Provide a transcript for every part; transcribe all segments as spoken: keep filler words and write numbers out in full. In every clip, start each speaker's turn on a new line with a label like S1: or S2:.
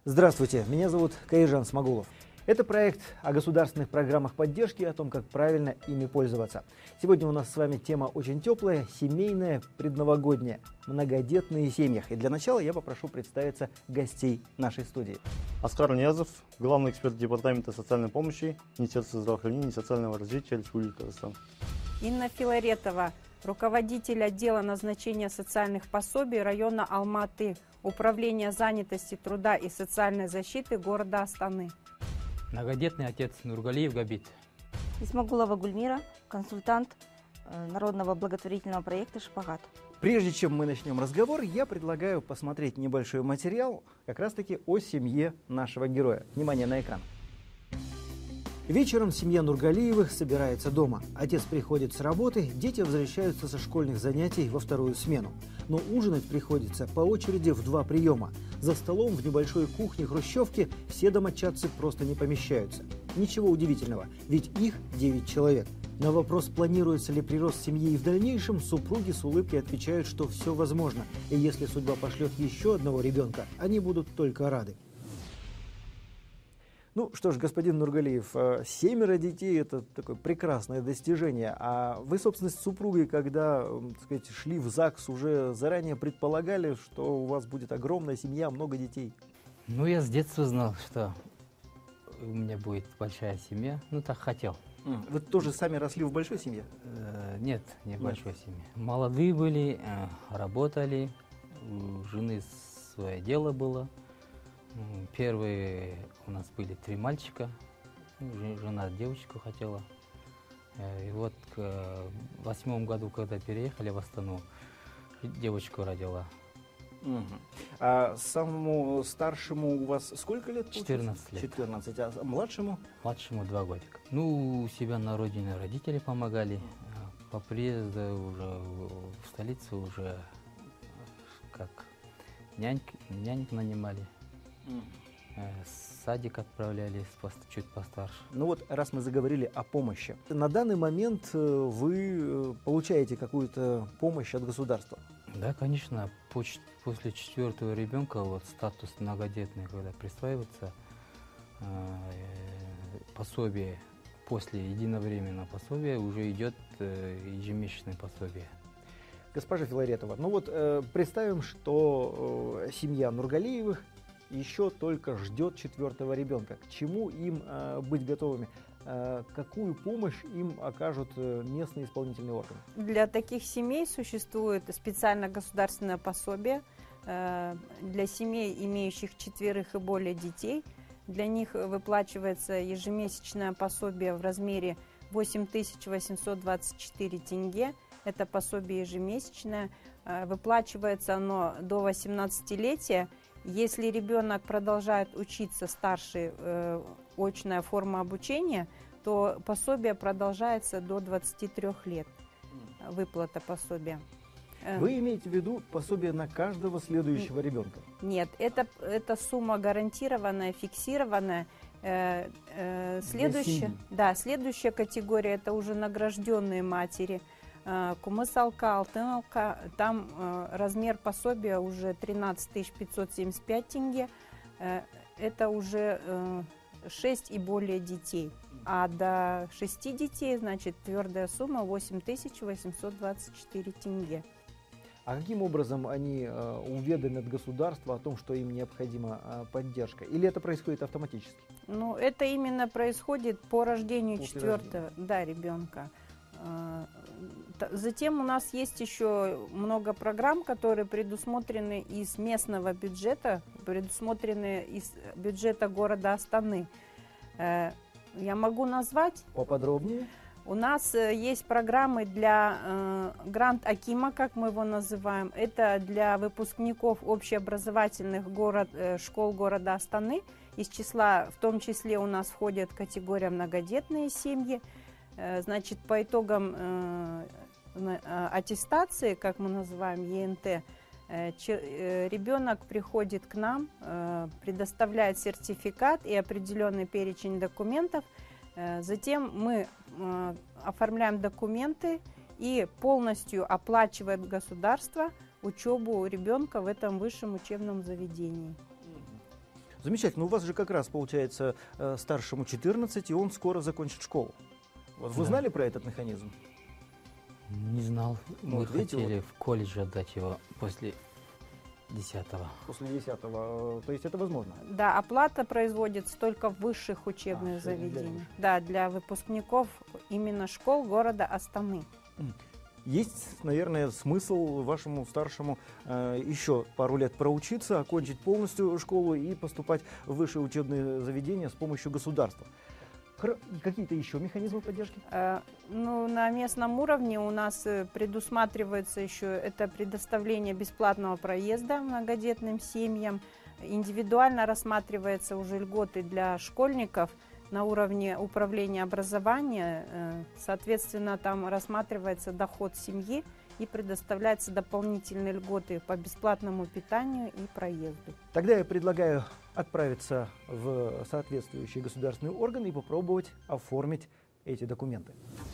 S1: Здравствуйте, меня зовут Каиржан Смагулов. Это проект о государственных программах поддержки и о том, как правильно ими пользоваться. Сегодня у нас с вами тема очень теплая, семейная, предновогодняя, многодетные семьи. И для начала я попрошу представиться гостей нашей студии.
S2: Оскар Ниязов, главный эксперт Департамента социальной помощи, Министерства здравоохранения и социального развития Республики Казахстан.
S3: Инна Филаретова, руководитель отдела назначения социальных пособий района Алматы, Управление занятости, труда и социальной защиты города Астаны.
S4: Многодетный отец Нургалиев Габит.
S5: Исмагулова Гульмира, консультант народного благотворительного проекта «Шпагат».
S1: Прежде чем мы начнем разговор, я предлагаю посмотреть небольшой материал как раз-таки о семье нашего героя. Внимание на экран. Вечером семья Нургалиевых собирается дома. Отец приходит с работы, дети возвращаются со школьных занятий во вторую смену. Но ужинать приходится по очереди в два приема. За столом в небольшой кухне хрущевки все домочадцы просто не помещаются. Ничего удивительного, ведь их девять человек. На вопрос, планируется ли прирост семьи и в дальнейшем, супруги с улыбкой отвечают, что все возможно. И если судьба пошлет еще одного ребенка, они будут только рады. Ну что ж, господин Нургалиев, семеро детей – это такое прекрасное достижение. А вы, собственно, с супругой, когда, так сказать, шли в ЗАГС, уже заранее предполагали, что у вас будет огромная семья, много детей?
S4: Ну, я с детства знал, что у меня будет большая семья. Ну, так хотел.
S1: Вы тоже сами росли в большой семье?
S4: Э, нет, не в большой семье. Молодые были, э, работали, у жены свое дело было. Первые у нас были три мальчика, жена девочку хотела. И вот в восьмом году, когда переехали в Астану, девочку родила.
S1: Угу. А самому старшему у вас сколько лет?
S4: четырнадцать лет.
S1: четырнадцать. А младшему?
S4: Младшему два годика. Ну, у себя на родине родители помогали. По приезду уже в столицу уже как няньк, нянек нанимали. Садик отправляли чуть постарше.
S1: Ну вот, раз мы заговорили о помощи. На данный момент вы получаете какую-то помощь от государства?
S4: Да, конечно. После четвертого ребенка, вот статус многодетный, когда присваивается, пособие, после единовременного пособия уже идет ежемесячное пособие.
S1: Госпожа Филаретова, ну вот представим, что семья Нургалиевых еще только ждет четвертого ребенка. К чему им э, быть готовыми? Э, какую помощь им окажут э, местные исполнительные органы?
S3: Для таких семей существует специальное государственное пособие. Э, для семей, имеющих четверых и более детей, для них выплачивается ежемесячное пособие в размере восемь тысяч восемьсот двадцать четыре тенге. Это пособие ежемесячное. Э, выплачивается оно до восемнадцатилетия. Если ребенок продолжает учиться старше, э, очная форма обучения, то пособие продолжается до двадцати трёх лет, выплата пособия.
S1: Вы имеете в виду пособие на каждого следующего ребенка? Нет, это,
S3: это сумма гарантированная, фиксированная. Э, э, следующая, да, следующая категория – это уже награжденные матери. Кумыс-алка, алтын-алка, там э, размер пособия уже тринадцать тысяч пятьсот семьдесят пять тенге, э, это уже э, шесть и более детей, а до шести детей, значит, твердая сумма восемь тысяч восемьсот двадцать четыре тенге.
S1: А каким образом они э, уведомят государство о том, что им необходима э, поддержка? Или это происходит автоматически?
S3: Ну, это именно происходит по рождению
S1: После
S3: четвертого да, ребенка. Затем у нас есть еще много программ, которые предусмотрены из местного бюджета, предусмотрены из бюджета города Астаны. Я могу назвать?
S1: Поподробнее.
S3: У нас есть программы для Грант Акима, как мы его называем. Это для выпускников общеобразовательных город, школ города Астаны. Из числа, в том числе у нас входит категория многодетные семьи. Значит, по итогам э, аттестации, как мы называем, Е Н Т, э, э, ребенок приходит к нам, э, предоставляет сертификат и определенный перечень документов. Э, затем мы э, оформляем документы и полностью оплачивает государство учебу ребенка в этом высшем учебном заведении.
S1: Замечательно. У вас же как раз, получается, э, старшему четырнадцать, и он скоро закончит школу. Вот вы
S4: Да.
S1: знали про этот механизм?
S4: Не знал.
S1: Ну,
S4: Мы
S1: вот видите,
S4: хотели в колледж отдать его после десятого.
S1: После десятого. То есть это возможно?
S3: Да, оплата производится только в высших учебных
S1: А, что для
S3: заведениях.
S1: высших.
S3: Да, для выпускников именно школ города Астаны.
S1: Есть, наверное, смысл вашему старшему э, еще пару лет проучиться, окончить полностью школу и поступать в высшие учебные заведения с помощью государства. Хр- Какие-то еще механизмы поддержки?
S3: Э, Ну, на местном уровне у нас э, предусматривается еще это предоставление бесплатного проезда многодетным семьям. Индивидуально рассматривается уже льготы для школьников на уровне управления образования. Э, Соответственно, там рассматривается доход семьи и предоставляются дополнительные льготы по бесплатному питанию и проезду.
S1: Тогда я предлагаю отправиться в соответствующий государственный орган и попробовать оформить эти документы.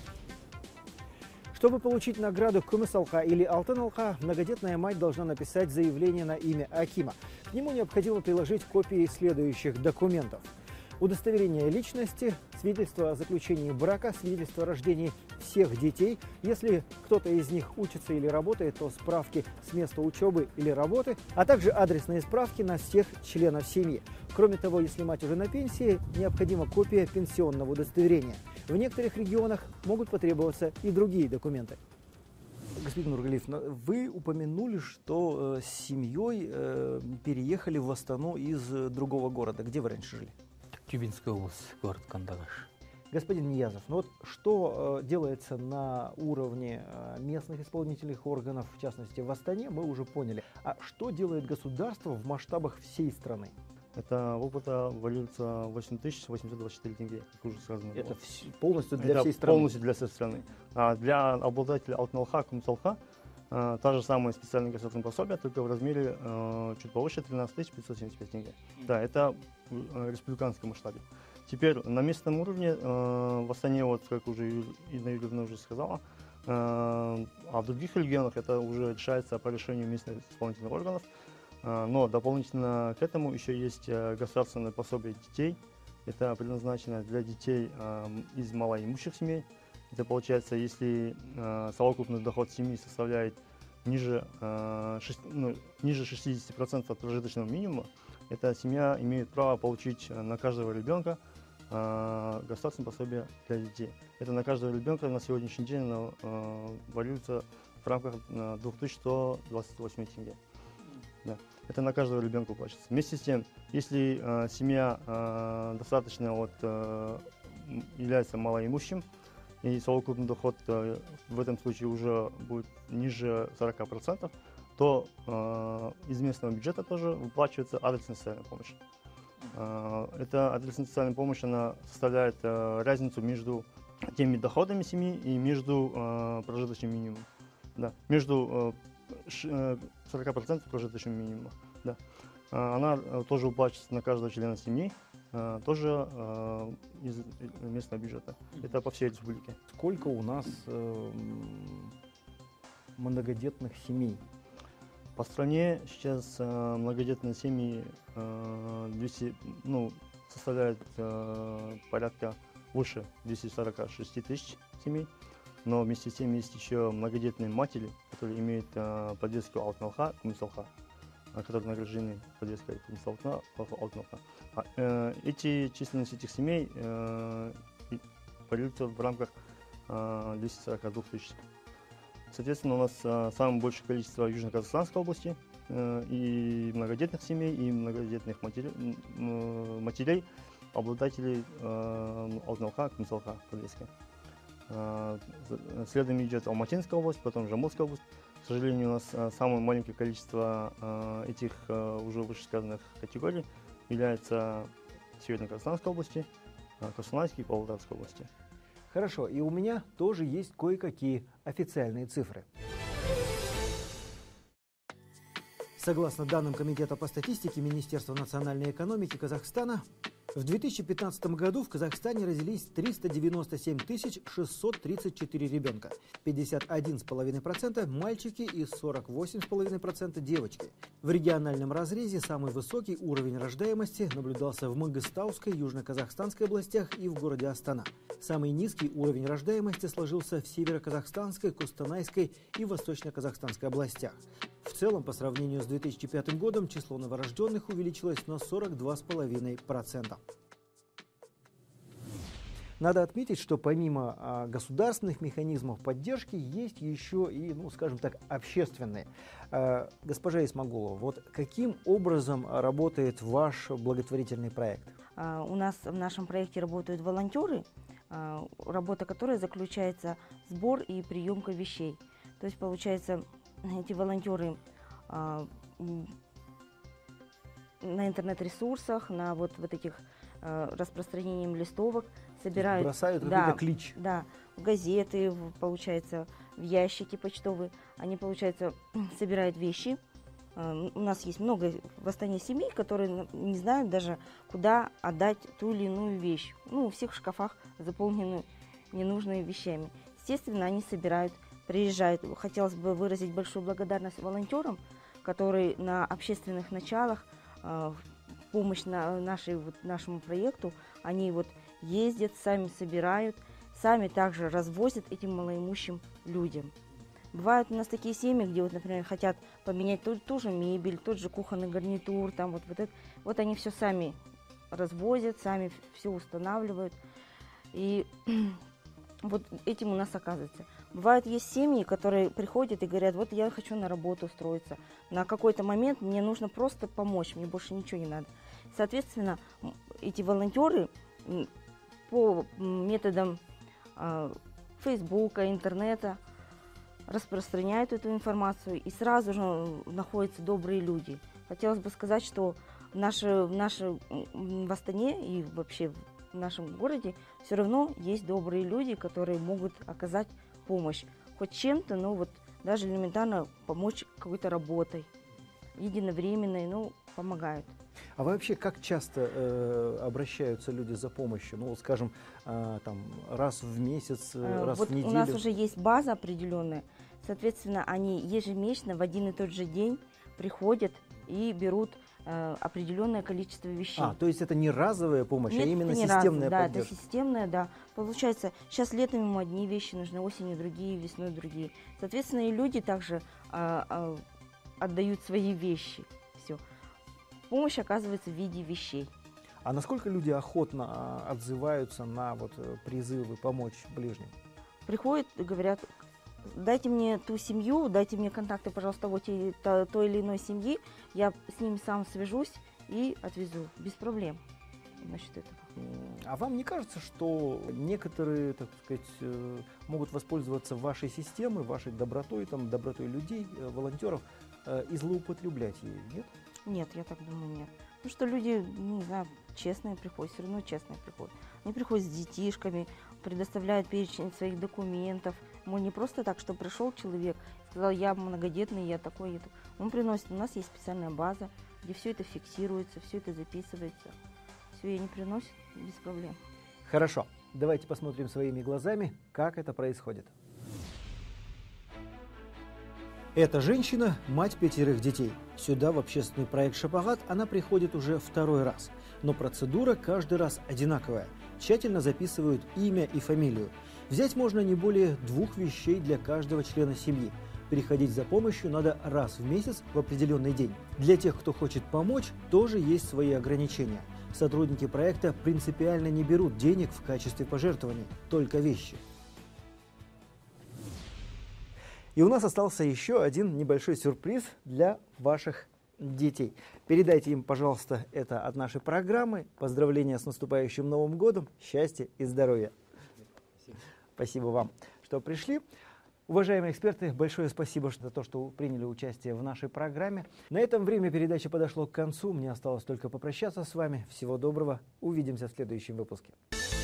S1: Чтобы получить награду Күміс алқа или Алтын алқа, многодетная мать должна написать заявление на имя акима. К нему необходимо приложить копии следующих документов: удостоверение личности, свидетельство о заключении брака, свидетельство о рождении всех детей. Если кто-то из них учится или работает, то справки с места учебы или работы, а также адресные справки на всех членов семьи. Кроме того, если мать уже на пенсии, необходима копия пенсионного удостоверения. В некоторых регионах могут потребоваться и другие документы. Господин Нургалиев, вы упомянули, что э, с семьей э, переехали в Астану из э, другого города. Где вы раньше жили?
S4: Тюбинская область, город Кандагаш.
S1: Господин Ниязов, ну вот что э, делается на уровне э, местных исполнительных органов, в частности в Астане, мы уже поняли. А что делает государство в масштабах всей страны?
S2: Это выплата валются восемь тысяч восемьсот двадцать четыре тенге, как уже сказано.
S1: Это
S2: было.
S1: вс- полностью для
S2: Это
S1: всей страны?
S2: полностью для всей страны. А для обладателя Алтын алқа, Күміс алқа, э, та же самая специальная государственная пособие, только в размере э, чуть повыше тринадцать тысяч пятьсот семьдесят пять тенге. Да, это в э, республиканском масштабе. Теперь на местном уровне, э, в Астане, вот как уже Ю- Инна Юрьевна уже сказала, э, а в других регионах это уже решается по решению местных исполнительных органов. Э, но дополнительно к этому еще есть э, государственное пособие детей. Это предназначено для детей э, из малоимущих семей. Это получается, если э, совокупный доход семьи составляет ниже, э, шесть- ну, ниже шестидесяти процентов от прожиточного минимума, эта семья имеет право получить э, на каждого ребенка э, государственное пособие для детей. Это на каждого ребенка на сегодняшний день на, э, валются в рамках э, две тысячи сто двадцать восемь тенге. Да. Это на каждого ребенка платится. Вместе с тем, если э, семья э, достаточно вот, э, м, является малоимущим, и совокупный доход э, в этом случае уже будет ниже сорока процентов, то э, из местного бюджета тоже выплачивается адресная социальная помощь. Э, эта адресная социальная помощь она составляет э, разницу между теми доходами семьи и между э, прожиточным минимумом. Да, между э, ш- э, сорока процентов прожиточного минимума. Да. Э, Она э, тоже выплачивается на каждого члена семьи, э, тоже э, из э, местного бюджета. Это по всей республике.
S1: Сколько у нас э, м, многодетных семей?
S2: По стране сейчас э, многодетные семьи э, двести, ну, составляют э, порядка выше двухсот сорока шести тысяч семей. Но вместе с тем есть еще многодетные матери, которые имеют э, подвеску Алтын алқа, Күміс алқа, э, которые награждены подвеской Күміс алқа, Алтын алқа. А, э, эти численность этих семей э, и- варьируются в рамках э, двухсот сорока двух тысяч. Соответственно, у нас э, самое большее количество в Южно-Казахстанской области э, и многодетных семей, и многодетных матери- м, м, матерей, обладателей э, Алтын алқа, Күміс алқа подвески. Э, за- Следом идет Алматинская область, потом Жамбылская область. К сожалению, у нас э, самое маленькое количество э, этих э, уже вышесказанных категорий является Северно-Казахстанской области, э, Костанайской и Павлодарской области.
S1: Хорошо, и у меня тоже есть кое-какие официальные цифры. Согласно данным Комитета по статистике Министерства национальной экономики Казахстана, В две тысячи пятнадцатом году в Казахстане родились триста девяносто семь тысяч шестьсот тридцать четыре ребенка. пятьдесят один и пять десятых процента мальчики и сорок восемь и пять десятых процента девочки. В региональном разрезе самый высокий уровень рождаемости наблюдался в Мангыстауской, Южно-Казахстанской областях и в городе Астана. Самый низкий уровень рождаемости сложился в Северо-Казахстанской, Костанайской и Восточно-Казахстанской областях. В целом, по сравнению с две тысячи пятым годом, число новорожденных увеличилось на сорок два и пять десятых процента. Надо отметить, что помимо а, государственных механизмов поддержки есть еще и, ну, скажем так, общественные. А, госпожа Исмагулова, вот каким образом работает ваш благотворительный проект?
S5: А, у нас в нашем проекте работают волонтеры, а, работа которой заключается в сбор и приемка вещей. То есть, получается, эти волонтеры а, на интернет-ресурсах, на вот, вот этих а, распространением листовок собирают,
S1: бросают
S5: да,
S1: какой-то клич.
S5: Да, в газеты, в, получается, в ящики почтовые. Они, получается, собирают вещи. Uh, у нас есть много в Астане семей, которые не знают даже, куда отдать ту или иную вещь. Ну, у всех в шкафах заполнены ненужными вещами. Естественно, они собирают, приезжают. Хотелось бы выразить большую благодарность волонтерам, которые на общественных началах, uh, помощь на нашей, вот, нашему проекту, они вот ездят, сами собирают, сами также развозят этим малоимущим людям. Бывают у нас такие семьи, где, вот, например, хотят поменять ту, ту же мебель, тот же кухонный гарнитур, там вот, вот это. Вот они все сами развозят, сами все устанавливают. И вот этим у нас оказывается. Бывают есть семьи, которые приходят и говорят, вот я хочу на работу устроиться. На какой-то момент мне нужно просто помочь, мне больше ничего не надо. Соответственно, эти волонтеры по методам э, Фейсбука, интернета распространяют эту информацию, и сразу же находятся добрые люди. Хотелось бы сказать, что в, нашей, в, нашей, в Астане и вообще в нашем городе все равно есть добрые люди, которые могут оказать помощь. Хоть чем-то, но вот даже элементарно помочь какой-то работой, единовременной, ну, помогают.
S1: А вообще, как часто э, обращаются люди за помощью? Ну, скажем, э, там, раз в месяц, э, раз
S5: вот
S1: в неделю?
S5: У нас уже есть база определенная. Соответственно, они ежемесячно в один и тот же день приходят и берут э, определенное количество вещей.
S1: А, то есть это не разовая помощь,
S5: Нет,
S1: а именно
S5: это не
S1: системная
S5: разовая,
S1: поддержка?
S5: Да, это системная, да. Получается, сейчас летом ему одни вещи нужны, осенью другие, весной другие. Соответственно, и люди также э, э, отдают свои вещи. Все. Помощь оказывается в виде вещей.
S1: А насколько люди охотно а, отзываются на вот, призывы помочь ближним?
S5: Приходят и говорят, дайте мне ту семью, дайте мне контакты, пожалуйста, вот и, то, той или иной семьи, я с ними сам свяжусь и отвезу, без проблем насчет этого.
S1: А вам не кажется, что некоторые, так сказать, могут воспользоваться вашей системой, вашей добротой, там, добротой людей, волонтеров, и злоупотреблять ею, нет?
S5: Нет, я так думаю, нет. Потому что люди, не знаю, честные приходят, все равно честные приходят. Они приходят с детишками, предоставляют перечень своих документов. Мы не просто так, что пришел человек, сказал, я многодетный, я такой, я такой. Он приносит, у нас есть специальная база, где все это фиксируется, все это записывается. Все, и они приносят без проблем.
S1: Хорошо, давайте посмотрим своими глазами, как это происходит. Эта женщина – мать пятерых детей. Сюда, в общественный проект «Шапагат», она приходит уже второй раз. Но процедура каждый раз одинаковая. Тщательно записывают имя и фамилию. Взять можно не более двух вещей для каждого члена семьи. Приходить за помощью надо раз в месяц в определенный день. Для тех, кто хочет помочь, тоже есть свои ограничения. Сотрудники проекта принципиально не берут денег в качестве пожертвований, только вещи. И у нас остался еще один небольшой сюрприз для ваших детей. Передайте им, пожалуйста, это от нашей программы. Поздравления с наступающим Новым годом, счастья и здоровья. Спасибо, спасибо вам, что пришли. Уважаемые эксперты, большое спасибо за то, что приняли участие в нашей программе. На этом время передачи подошло к концу. Мне осталось только попрощаться с вами. Всего доброго. Увидимся в следующем выпуске.